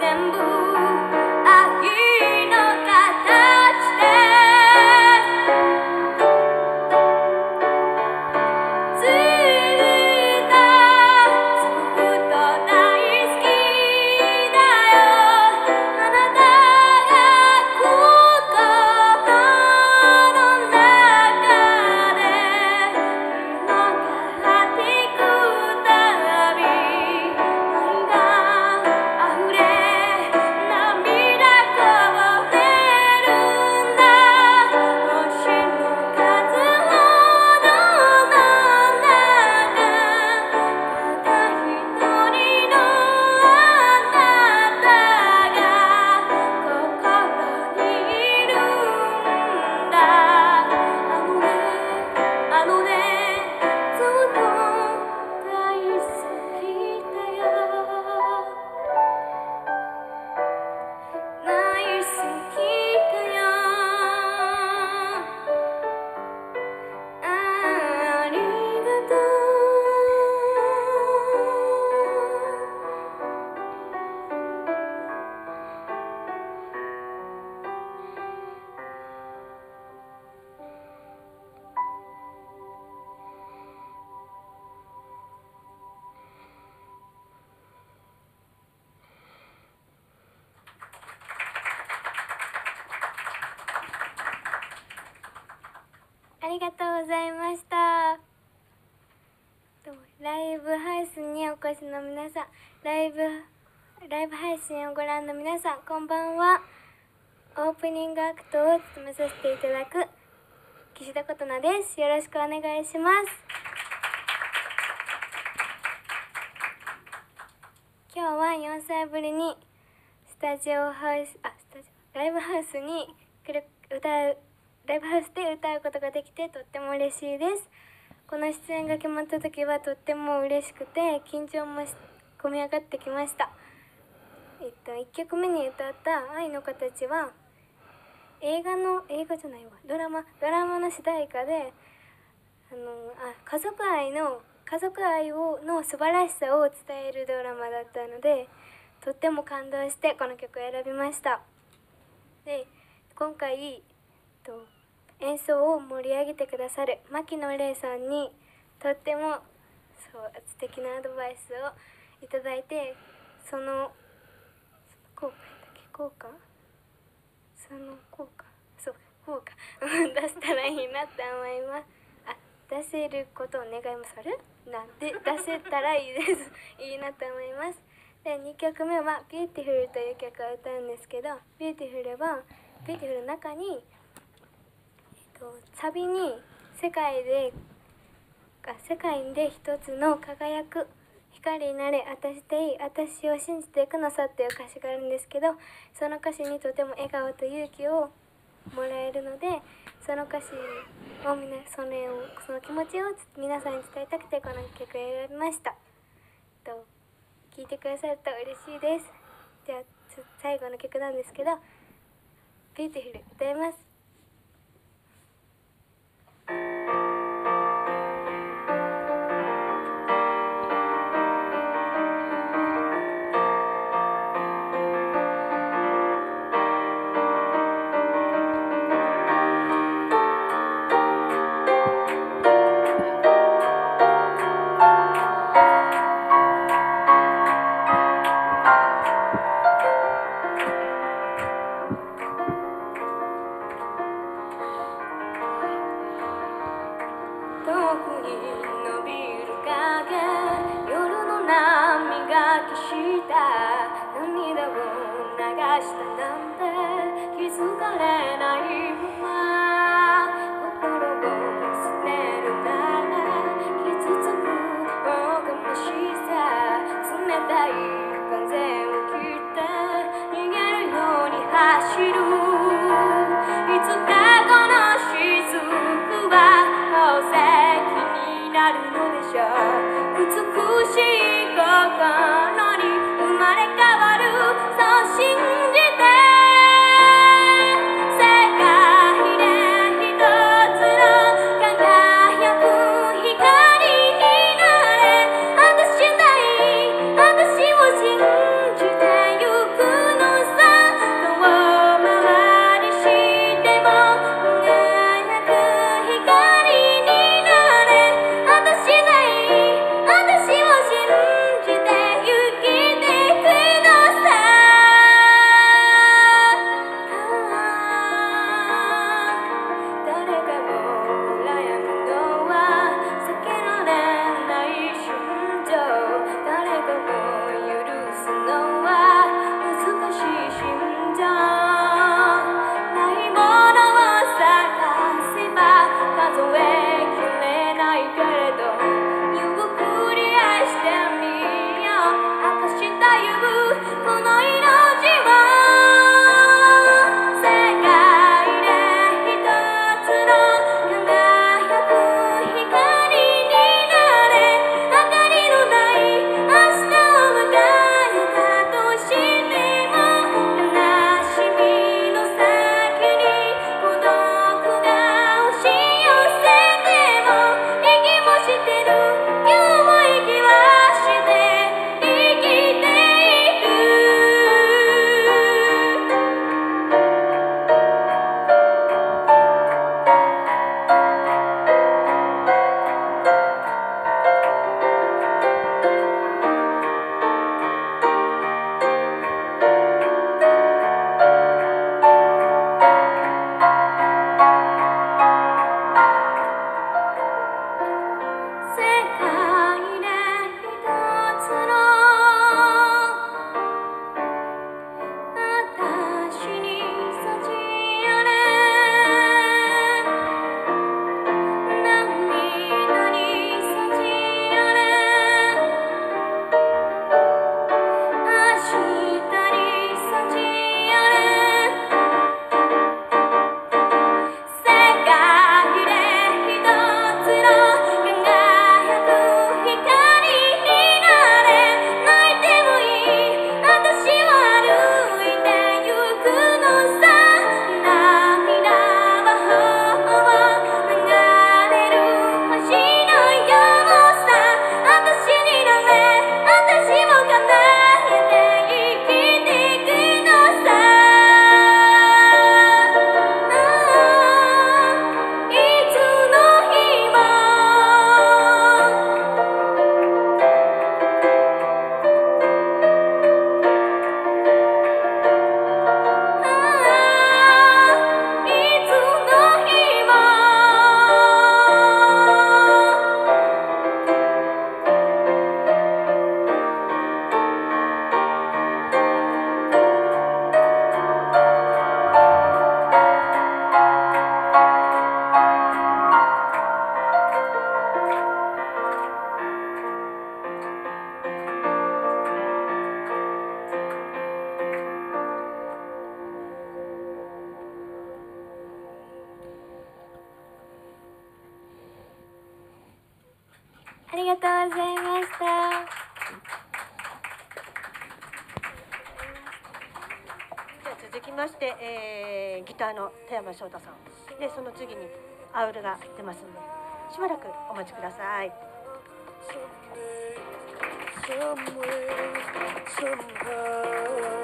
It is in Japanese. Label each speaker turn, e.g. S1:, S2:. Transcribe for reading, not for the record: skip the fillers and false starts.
S1: 全部愛の形でついたずっと大好きだよあなたが心の中で広がっていくたび愛が溢れ涙こぼれるんだ星の数ほどの中ただ一人のあなたが心にいるんだあのねずっと大好きだよ大好きだよありがとうありがとうございました。ライブ配信にお越しの皆さん、ライブ配信をご覧の皆さん、こんばんは。オープニングアクトを務めさせていただく岸田琴奈です。よろしくお願いします。今日は4歳ぶりにライブハウスにライブハウスで歌うことができてとっても嬉しいです。この出演が決まった時はとっても嬉しくて緊張も込み上がってきました。1曲目に歌った愛の形は映画じゃないわ、ドラマの主題歌で家族愛の素晴らしさを伝えるドラマだったのでとっても感動してこの曲を選びました。で今回演奏を盛り上げてくださる牧野玲さんにとっても素敵なアドバイスをいただいてその効果出したらいいなって思います。出せることを願います出せたらいいですいいなと思います。で2曲目は「ビューティフル」という曲を歌うんですけど、ビューティフルの中にサビに世界で一つの輝く光になれ私でいい私を信じていくのさっていう歌詞があるんですけど、その歌詞にとても笑顔と勇気をもらえるのでその歌詞をその気持ちを皆さんに伝えたくてこの曲を選びました。聴いてくださると嬉しいです。じゃあ最後の曲なんですけど「ビューティフル」歌います。生りがとうございました。
S2: では続きまして、ギターの田山翔太さんで、その次にアウルが出ますので、しばらくお待ちください。
S3: Somewhere, somehow